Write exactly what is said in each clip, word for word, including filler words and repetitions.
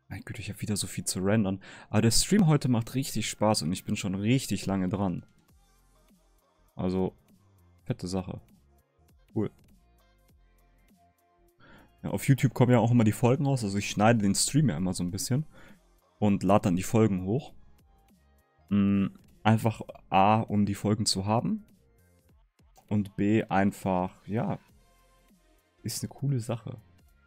Mein Gott, ich habe wieder so viel zu rendern. Aber der Stream heute macht richtig Spaß und ich bin schon richtig lange dran. Also, fette Sache. Cool. Ja, auf YouTube kommen ja auch immer die Folgen raus. Also ich schneide den Stream ja immer so ein bisschen. Und lade dann die Folgen hoch. Mhm, einfach A, um die Folgen zu haben. Und B, einfach, ja, ist eine coole Sache.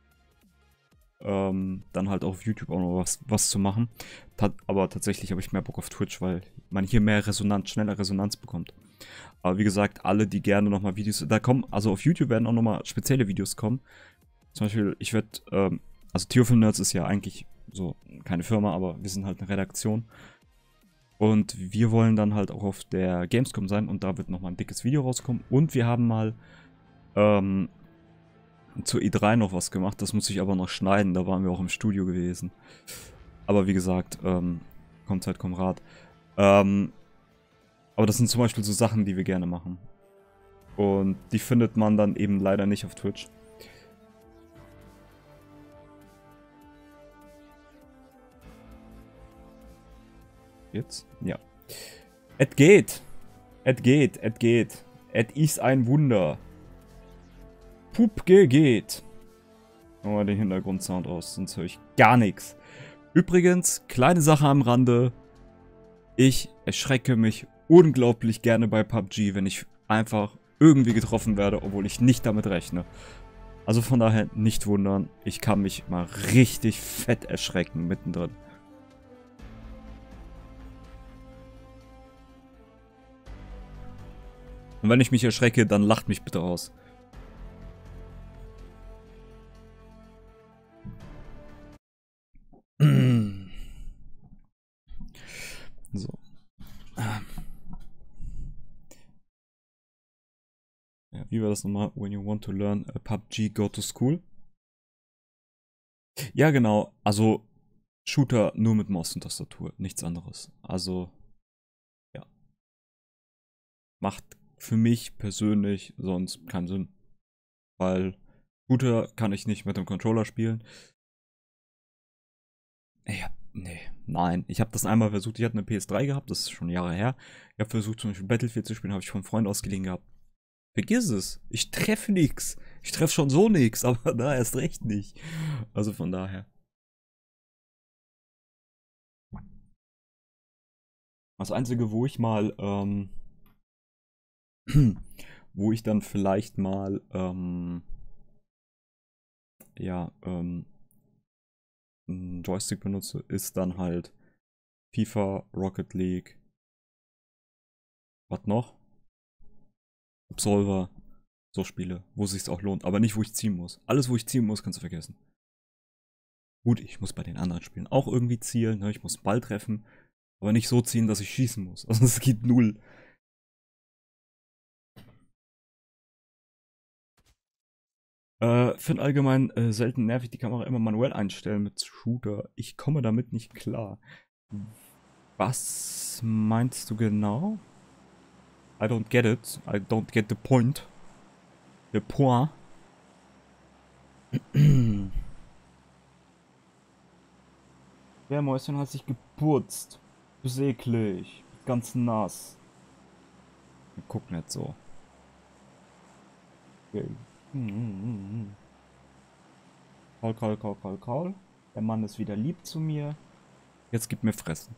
Ähm, dann halt auf YouTube auch noch was, was zu machen. Ta aber tatsächlich habe ich mehr Bock auf Twitch, weil man hier mehr Resonanz, schneller Resonanz bekommt. Aber wie gesagt, alle, die gerne nochmal Videos, da kommen, also auf YouTube werden auch nochmal spezielle Videos kommen. Zum Beispiel, ich werde, ähm, also Theophil Nerds ist ja eigentlich so keine Firma, aber wir sind halt eine Redaktion. Und wir wollen dann halt auch auf der Gamescom sein und da wird nochmal ein dickes Video rauskommen. Und wir haben mal, ähm, zur E drei noch was gemacht, das muss ich aber noch schneiden, da waren wir auch im Studio gewesen. Aber wie gesagt, ähm, kommt Zeit, kommt Rat. Ähm, aber das sind zum Beispiel so Sachen, die wir gerne machen. Und die findet man dann eben leider nicht auf Twitch. Jetzt? Ja. Et geht. Et geht, et geht. Et ist ein Wunder. Pupke geht. Oh, den Hintergrundsound aus, sonst höre ich gar nichts. Übrigens, kleine Sache am Rande. Ich erschrecke mich unglaublich gerne bei P U B G, wenn ich einfach irgendwie getroffen werde, obwohl ich nicht damit rechne. Also von daher nicht wundern, ich kann mich mal richtig fett erschrecken mittendrin. Und wenn ich mich erschrecke, dann lacht mich bitte aus. So. Ja, wie war das nochmal? When you want to learn a P U B G, go to school. Ja, genau. Also Shooter nur mit Maus und Tastatur, nichts anderes. Also, ja. Macht für mich persönlich sonst keinen Sinn. Weil Shooter kann ich nicht mit dem Controller spielen. Ja, nee, nein. Ich habe das einmal versucht, ich hatte eine P S drei gehabt, das ist schon Jahre her. Ich habe versucht, zum Beispiel Battlefield zu spielen, habe ich von Freunden ausgeliehen gehabt. Vergiss es. Ich treffe nichts. Ich treffe schon so nichts, aber da erst recht nicht. Also von daher. Das Einzige, wo ich mal, ähm, wo ich dann vielleicht mal, ähm, ja, ähm, einen Joystick benutze, ist dann halt FIFA, Rocket League. Was noch? Absolver. So Spiele, wo es sich auch lohnt. Aber nicht, wo ich ziehen muss. Alles, wo ich ziehen muss, kannst du vergessen. Gut, ich muss bei den anderen Spielen auch irgendwie zielen. Ne? Ich muss einen Ball treffen. Aber nicht so ziehen, dass ich schießen muss. Also es geht null. Äh, finde allgemein äh, selten nervig, die Kamera immer manuell einstellen mit Shooter. Ich komme damit nicht klar. Was meinst du genau? I don't get it. I don't get the point. Le point. Der Mäuschen hat sich geputzt. Du bist eklig. Ganz nass. Guck nicht so. Okay. Kaul, kaul, kaul, kaul, kaul. Der Mann ist wieder lieb zu mir. Jetzt gib mir Fressen.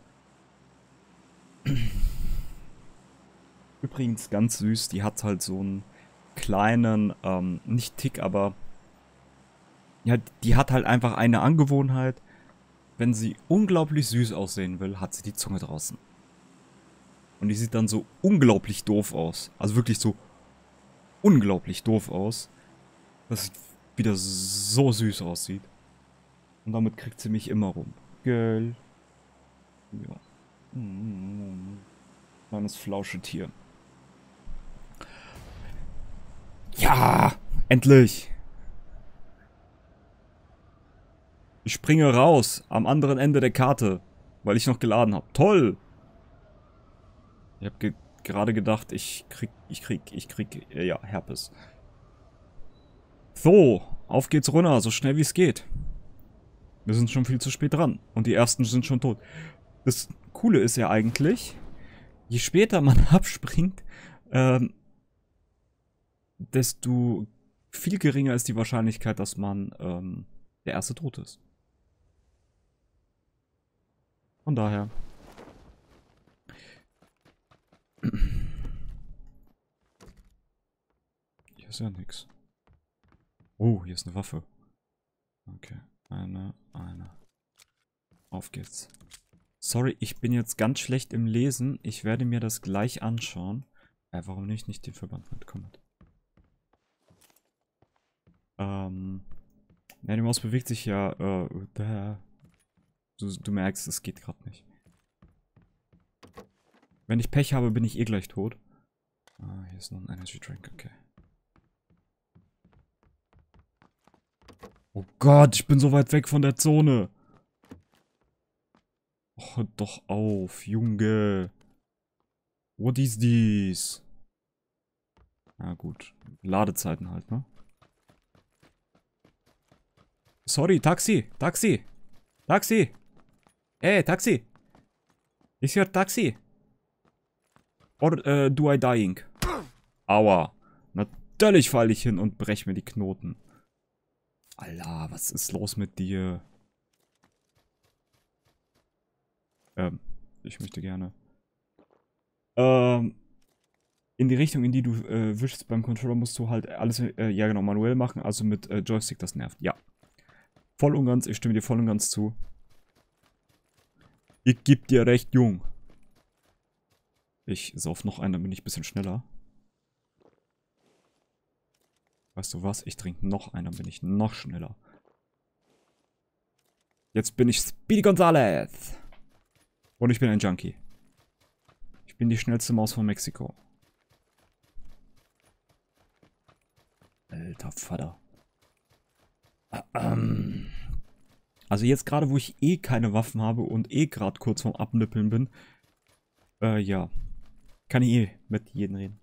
Übrigens ganz süß, die hat halt so einen kleinen, ähm, nicht Tick, aber ja, die hat halt einfach eine Angewohnheit. Wenn sie unglaublich süß aussehen will, hat sie die Zunge draußen. Und die sieht dann so unglaublich doof aus. Also wirklich so unglaublich doof aus. Dass sie wieder so süß aussieht. Und damit kriegt sie mich immer rum. Girl. Ja. Kleines Flauschetier. Ja! Endlich! Ich springe raus am anderen Ende der Karte, weil ich noch geladen habe. Toll! Ich habe ge gerade gedacht, ich krieg, ich krieg, ich krieg, äh, ja, Herpes. So, auf geht's runter, so schnell wie es geht. Wir sind schon viel zu spät dran. Und die ersten sind schon tot. Das Coole ist ja eigentlich, je später man abspringt, ähm, desto viel geringer ist die Wahrscheinlichkeit, dass man ähm, der erste tot ist. Von daher. Hier ist ja nichts. Oh, hier ist eine Waffe. Okay, eine, eine. Auf geht's. Sorry, ich bin jetzt ganz schlecht im Lesen. Ich werde mir das gleich anschauen. Äh, warum nicht nicht den Verband mitkommen? Ähm. Ja, die Maus bewegt sich ja. Äh, da. Du, du merkst, es geht gerade nicht. Wenn ich Pech habe, bin ich eh gleich tot. Ah, hier ist noch ein Energy Drink, okay. Oh Gott, ich bin so weit weg von der Zone. Oh, hört doch auf, Junge. What is this? Na gut, Ladezeiten halt, ne? Sorry, Taxi, Taxi, Taxi. Ey, Taxi. Is your Taxi? Or uh, do I dying? Aua. Natürlich falle ich hin und brech mir die Knoten. Alter, was ist los mit dir? Ähm, ich möchte gerne. Ähm, in die Richtung, in die du äh, wischst beim Controller, musst du halt alles, äh, ja genau, manuell machen. Also mit äh, Joystick, das nervt. Ja. Voll und ganz, ich stimme dir voll und ganz zu. Ich geb dir recht, Jung. Ich sauf noch einen, dann bin ich ein bisschen schneller. Weißt du was? Ich trinke noch einen, dann bin ich noch schneller. Jetzt bin ich Speedy Gonzales. Und ich bin ein Junkie. Ich bin die schnellste Maus von Mexiko. Alter Vater. Also jetzt gerade, wo ich eh keine Waffen habe und eh gerade kurz vorm Abnippeln bin. Äh, ja. Kann ich eh mit jedem reden.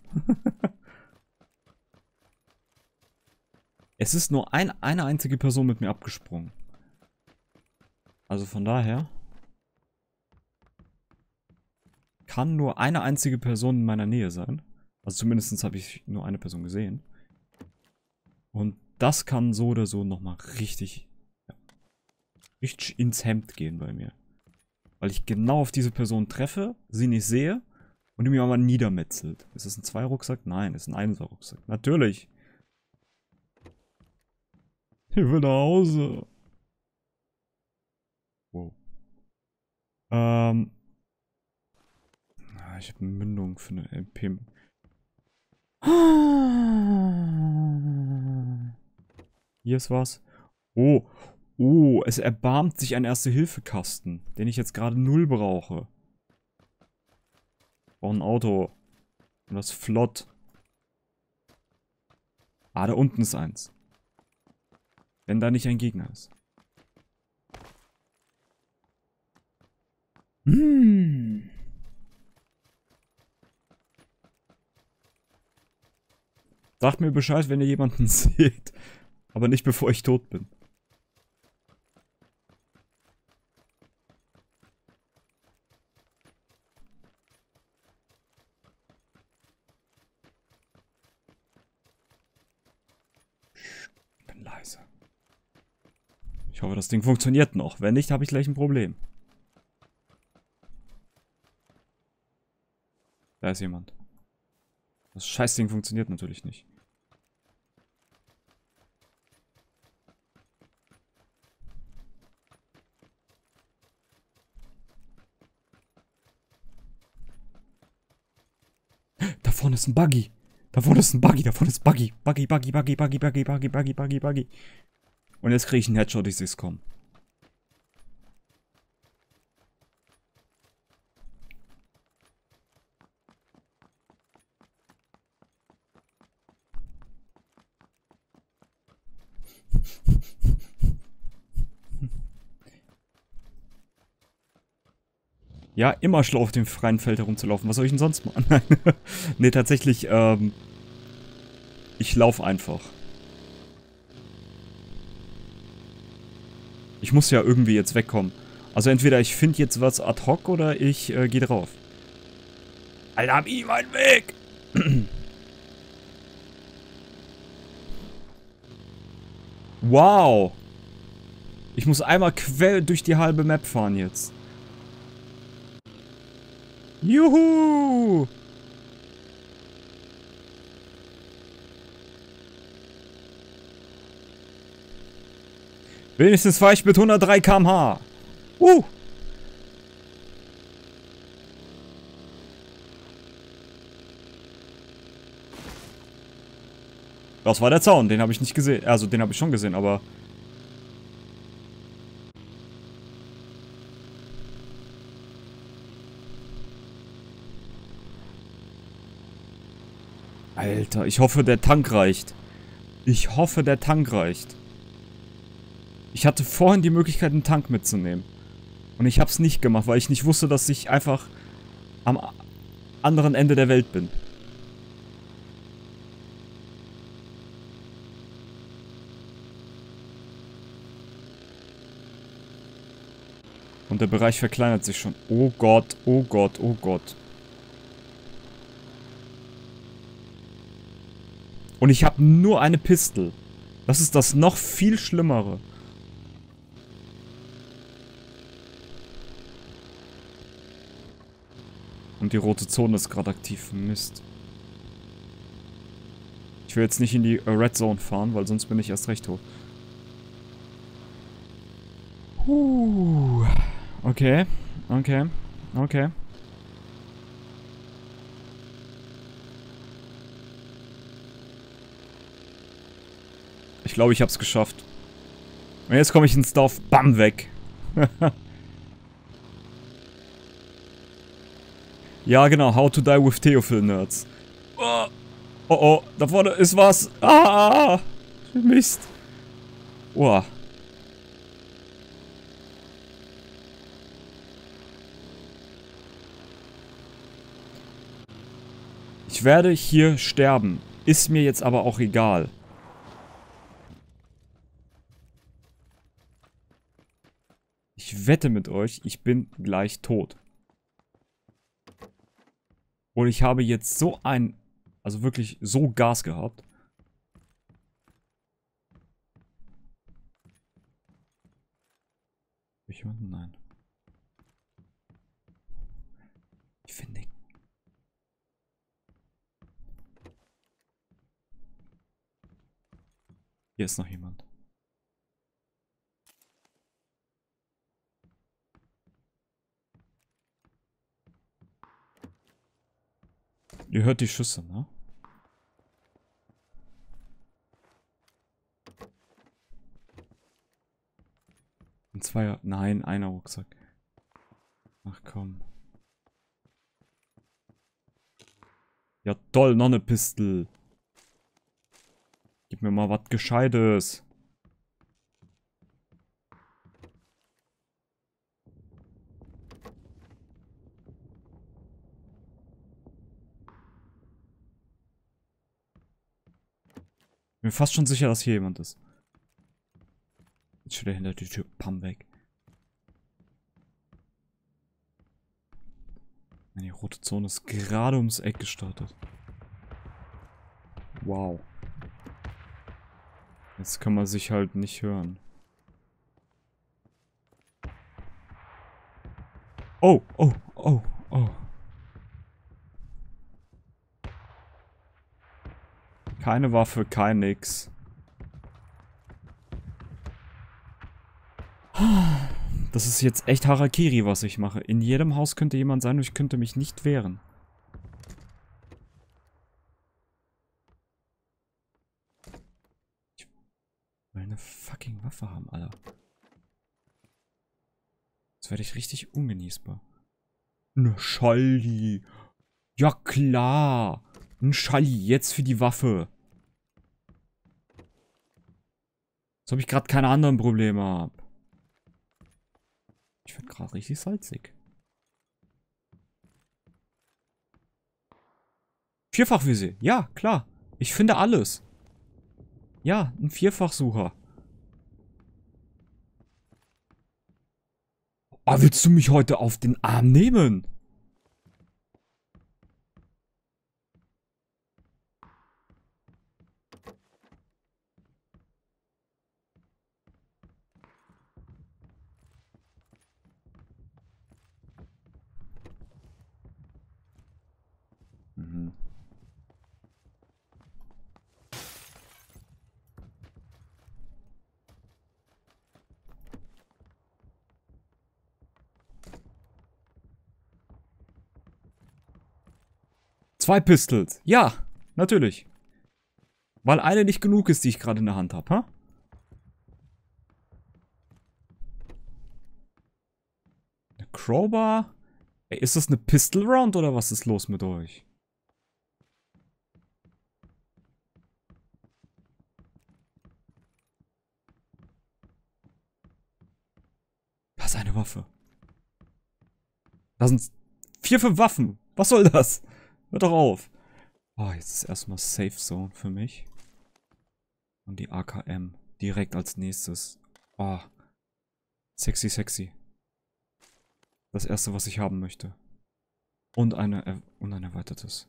Es ist nur ein, eine einzige Person mit mir abgesprungen. Also von daher kann nur eine einzige Person in meiner Nähe sein. Also zumindest habe ich nur eine Person gesehen. Und das kann so oder so nochmal richtig, ja, richtig ins Hemd gehen bei mir. Weil ich genau auf diese Person treffe, sie nicht sehe und die mir aber niedermetzelt. Ist das ein Zwei-Rucksack? Nein, ist ein Einser-Rucksack. Natürlich. Ich will nach Hause. Wow. Ähm. Ich habe eine Mündung für eine M P. Hier ist was. Oh. Oh, es erbarmt sich ein Erste-Hilfe-Kasten, den ich jetzt gerade null brauche. Ich brauche ein Auto. Und das flott. Ah, da unten ist eins. Wenn da nicht ein Gegner ist. Hm. Sagt mir Bescheid, wenn ihr jemanden seht. Aber nicht bevor ich tot bin. Ich bin leise. Ich hoffe, das Ding funktioniert noch. Wenn nicht, habe ich gleich ein Problem. Da ist jemand. Das Scheißding funktioniert natürlich nicht. Da vorne ist ein Buggy. Da vorne ist ein Buggy. Da vorne ist Buggy. Buggy, Buggy, Buggy, Buggy, Buggy, Buggy, Buggy, Buggy, Buggy. Und jetzt kriege ich einen Headshot, ich sehe es kommen. Ja, immer schlau auf dem freien Feld herumzulaufen. Was soll ich denn sonst machen? Nein. Nee, tatsächlich, ähm... ich laufe einfach. Ich muss ja irgendwie jetzt wegkommen. Also entweder ich finde jetzt was ad hoc oder ich äh, gehe drauf. Alter, hab ich meinen Weg! Wow! Ich muss einmal quer durch die halbe Map fahren jetzt. Juhu! Wenigstens fahre ich mit hundertdrei Kilometer pro Stunde. Uh! Das war der Zaun, den habe ich nicht gesehen. Also, den habe ich schon gesehen, aber... Alter, ich hoffe, der Tank reicht. Ich hoffe, der Tank reicht. Ich hatte vorhin die Möglichkeit, einen Tank mitzunehmen. Und ich habe es nicht gemacht, weil ich nicht wusste, dass ich einfach am anderen Ende der Welt bin. Und der Bereich verkleinert sich schon. Oh Gott, oh Gott, oh Gott. Und ich habe nur eine Pistole. Das ist das noch viel Schlimmere. Und die rote Zone ist gerade aktiv. Mist. Ich will jetzt nicht in die Red Zone fahren, weil sonst bin ich erst recht tot. Huh. Okay, okay, okay. Ich glaube, ich habe es geschafft. Und jetzt komme ich ins Dorf. Bam, weg. Ja, genau. How to die with Theophil Nerds. Oh, oh, oh. Da vorne ist was. Ah, Mist. Oh. Ich werde hier sterben. Ist mir jetzt aber auch egal. Ich wette mit euch, ich bin gleich tot. Und ich habe jetzt so ein... Also wirklich so Gas gehabt. Ich jemanden? Nein. Ich finde... Hier ist noch jemand. Ihr hört die Schüsse, ne? Ein Zweier... Nein, einer Rucksack. Ach komm. Ja toll, noch eine Pistole. Gib mir mal was Gescheites. Ich bin fast schon sicher, dass hier jemand ist. Jetzt steht er hinter die Tür. Pam, weg. Die rote Zone ist gerade ums Eck gestartet. Wow. Jetzt kann man sich halt nicht hören. Oh, oh, oh, oh. Keine Waffe, kein nix. Das ist jetzt echt Harakiri, was ich mache. In jedem Haus könnte jemand sein und ich könnte mich nicht wehren. Ich will eine fucking Waffe haben, Alter. Jetzt werde ich richtig ungenießbar. Ne Schalli. Ja klar. Ein Schalli, jetzt für die Waffe. Als ob ich gerade keine anderen Probleme habe. Ich werde gerade richtig salzig. Vierfachvisier. Ja, klar. Ich finde alles. Ja, ein Vierfachsucher. Ah, willst du mich heute auf den Arm nehmen? Mhm. Zwei Pistols. Ja, natürlich. Weil eine nicht genug ist, die ich gerade in der Hand habe, ha? Eine Crowbar? Ey, ist das eine Pistol Round oder was ist los mit euch? Was ist eine Waffe? Da sind vier, fünf Waffen. Was soll das? Hör doch auf. Oh, jetzt ist erstmal Safe Zone für mich. Und die A K M. Direkt als nächstes. Oh. Sexy, sexy. Das erste, was ich haben möchte. Und eine, er und ein erweitertes.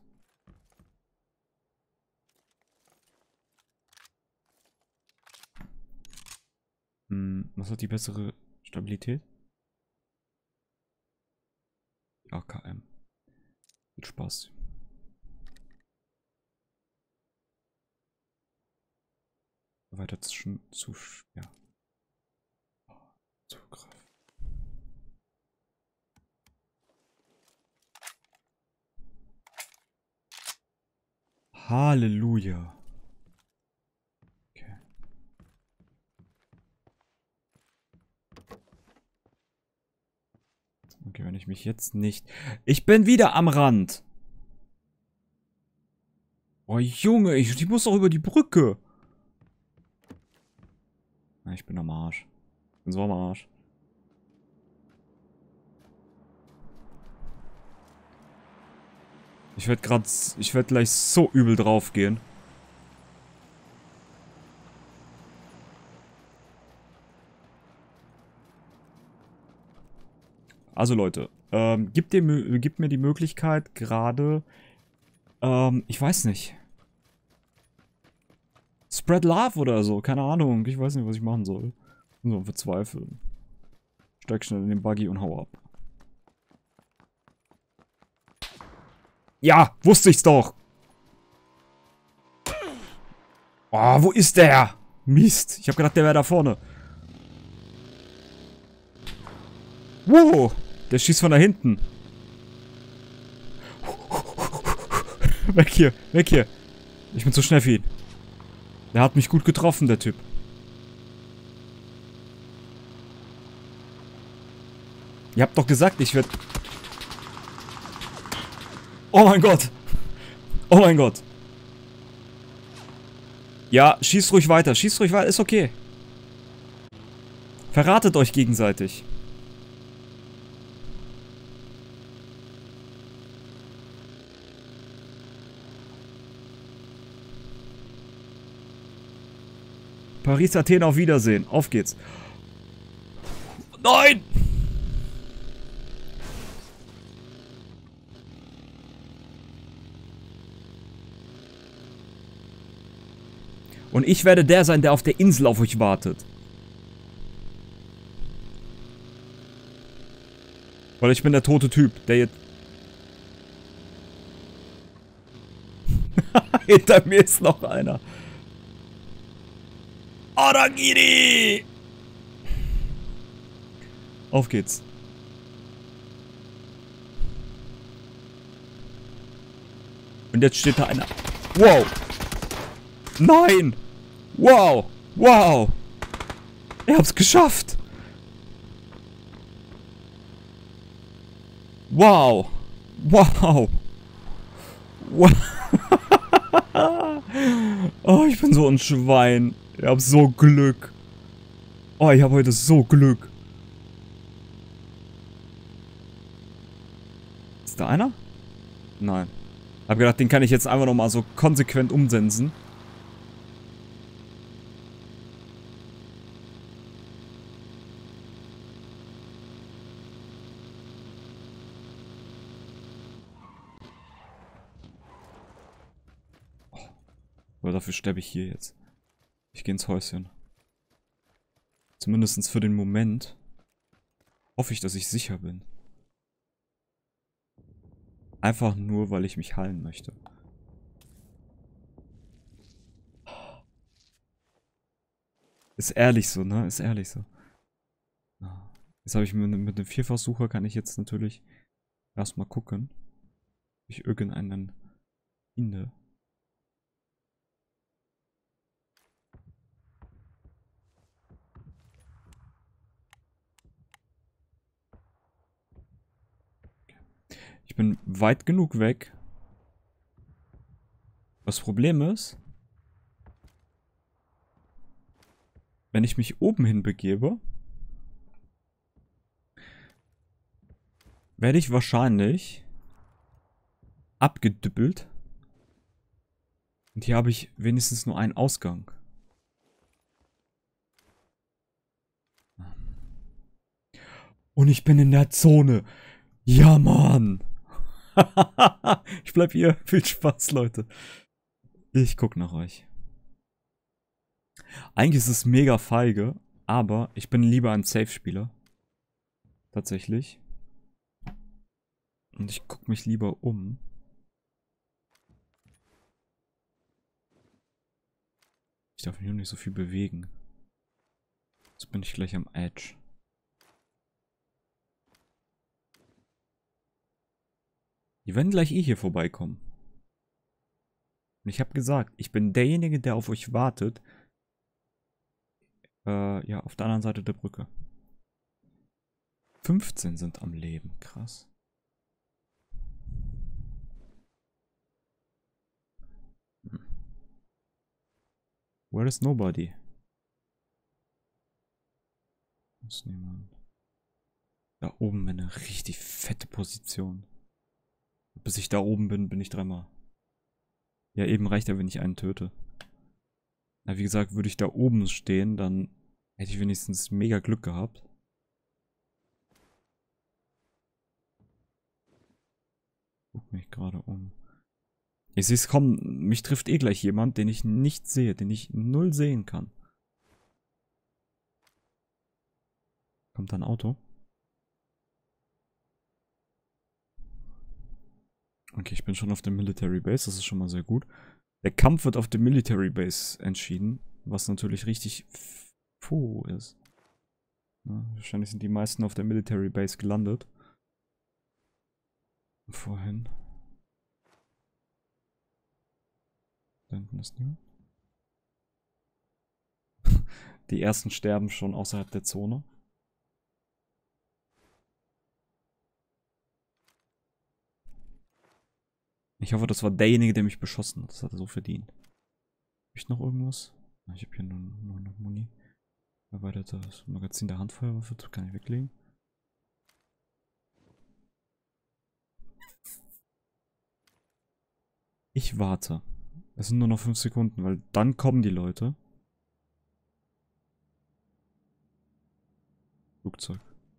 Hm, was hat die bessere Stabilität? Die A K M. Viel Spaß. Erweitertes schon zu schwer. Zugriff. Halleluja. Okay. Okay, wenn ich mich jetzt nicht... Ich bin wieder am Rand. Oh Junge, ich, ich muss doch über die Brücke. Na, ich bin am Arsch. Ich bin so am Arsch. Ich werde gerade... Ich werde gleich so übel drauf gehen. Also Leute, ähm, gibt, dir, gibt mir die Möglichkeit gerade... Ähm, ich weiß nicht. Spread Love oder so, keine Ahnung. Ich weiß nicht, was ich machen soll. So, verzweifeln. Steig schnell in den Buggy und hau ab. Ja, wusste ich's doch. Oh, wo ist der? Mist, ich hab gedacht, der wäre da vorne. Wow, der schießt von da hinten. Weg hier, weg hier. Ich bin zu schnell für ihn. Der hat mich gut getroffen, der Typ. Ihr habt doch gesagt, ich werde... Oh mein Gott. Oh mein Gott. Ja, schießt ruhig weiter. Schießt ruhig weiter. Ist okay. Verratet euch gegenseitig. Paris, Athen, auf Wiedersehen. Auf geht's. Nein! Und ich werde der sein, der auf der Insel auf euch wartet. Weil ich bin der tote Typ, der jetzt... Hinter mir ist noch einer. Aragiri! Auf geht's. Und jetzt steht da einer. Wow! Nein! Wow! Wow! Ich hab's geschafft! Wow! Wow! Wow! Oh, ich bin so ein Schwein. Ich hab so Glück. Oh, ich hab heute so Glück. Ist da einer? Nein. Hab gedacht, den kann ich jetzt einfach nochmal so konsequent umsensen. Aber dafür sterbe ich hier jetzt. Ich gehe ins Häuschen. Zumindest für den Moment hoffe ich, dass ich sicher bin. Einfach nur, weil ich mich heilen möchte. Ist ehrlich so, ne? Ist ehrlich so. Jetzt habe ich mit, mit dem Vierfachsucher kann ich jetzt natürlich erstmal gucken, ob ich irgendeinen finde. Ich bin weit genug weg. Das Problem ist, wenn ich mich oben hin begebe, werde ich wahrscheinlich abgedüppelt. Und hier habe ich wenigstens nur einen Ausgang. Und ich bin in der Zone. Ja, Mann. Ich bleib hier. Viel Spaß, Leute. Ich guck nach euch. Eigentlich ist es mega feige, aber ich bin lieber ein Safe-Spieler. Tatsächlich. Und ich guck mich lieber um. Ich darf mich nur nicht so viel bewegen. Jetzt bin ich gleich am Edge. Die werden gleich eh hier vorbeikommen. Und ich habe gesagt, ich bin derjenige, der auf euch wartet. Äh, ja, auf der anderen Seite der Brücke. fünfzehn sind am Leben, krass. Hm. Where is nobody? Ist niemand. Da oben eine richtig fette Position. Bis ich da oben bin, bin ich dreimal. Ja, eben reicht ja, wenn ich einen töte. Na, wie gesagt, würde ich da oben stehen, dann hätte ich wenigstens mega Glück gehabt. Guck mich gerade um. Ich sehe es kommen, mich trifft eh gleich jemand, den ich nicht sehe, den ich null sehen kann. Kommt da ein Auto? Okay, ich bin schon auf der Military Base, das ist schon mal sehr gut. Der Kampf wird auf der Military Base entschieden, was natürlich richtig puh ist. Ja, wahrscheinlich sind die meisten auf der Military Base gelandet. Vorhin. Da hinten ist niemand. Die ersten sterben schon außerhalb der Zone. Ich hoffe, das war derjenige, der mich beschossen hat. Das hat er so verdient. Habe ich noch irgendwas? Ich habe hier nur, nur noch Muni. Erweitertes Magazin der Handfeuerwaffe. Das kann ich weglegen. Ich warte. Es sind nur noch fünf Sekunden, weil dann kommen die Leute. Flugzeug.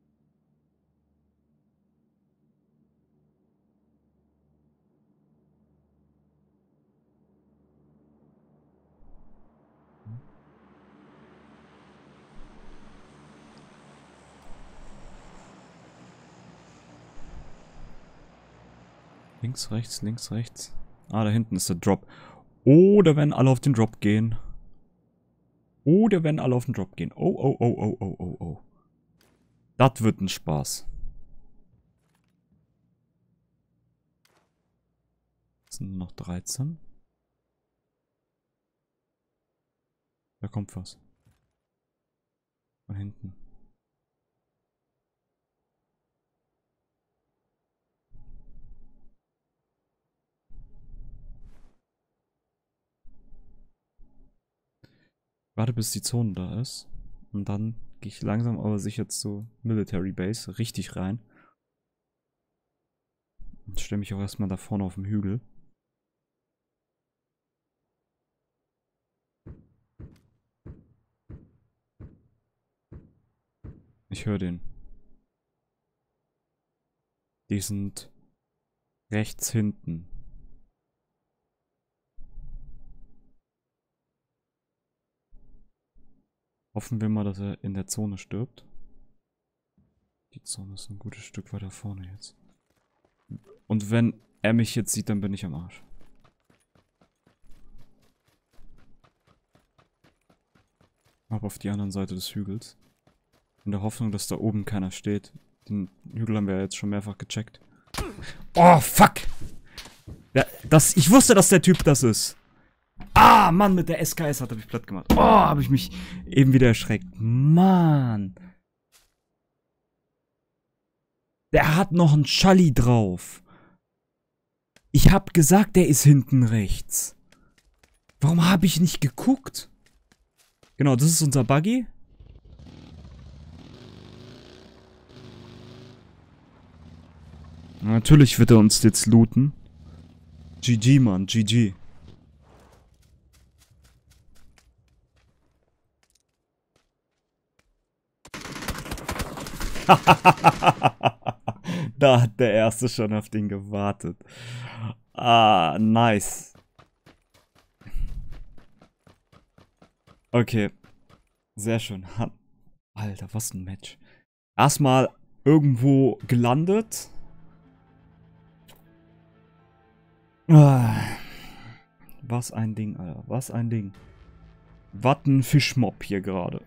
Links, rechts, links, rechts. Ah, da hinten ist der Drop. Oder wenn alle auf den Drop gehen. Oder wenn alle auf den Drop gehen. Oh, oh, oh, oh, oh, oh, oh. Das wird ein Spaß. Es sind nur noch dreizehn. Da kommt was. Von hinten. Warte, bis die Zone da ist. Und dann gehe ich langsam aber sicher zur Military Base richtig rein. Und stelle mich auch erstmal da vorne auf dem Hügel. Ich höre den. Die sind rechts hinten. Hoffen wir mal, dass er in der Zone stirbt. Die Zone ist ein gutes Stück weiter vorne jetzt. Und wenn er mich jetzt sieht, dann bin ich am Arsch. Ab auf die andere Seite des Hügels. In der Hoffnung, dass da oben keiner steht. Den Hügel haben wir ja jetzt schon mehrfach gecheckt. Oh, fuck! Ja, das, ich wusste, dass der Typ das ist. Ah, Mann, mit der S K S hat er mich platt gemacht. Oh, habe ich mich eben wieder erschreckt. Mann. Der hat noch einen Schalli drauf. Ich hab gesagt, der ist hinten rechts. Warum habe ich nicht geguckt? Genau, das ist unser Buggy. Natürlich wird er uns jetzt looten. G G, Mann, G G. Da hat der Erste schon auf den gewartet. Ah, nice. Okay. Sehr schön. Alter, was ein Match. Erstmal irgendwo gelandet. Ah. Was ein Ding, Alter. Was ein Ding. Was ein Fischmob hier gerade.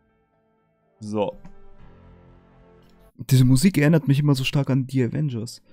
So. Diese Musik erinnert mich immer so stark an die Avengers.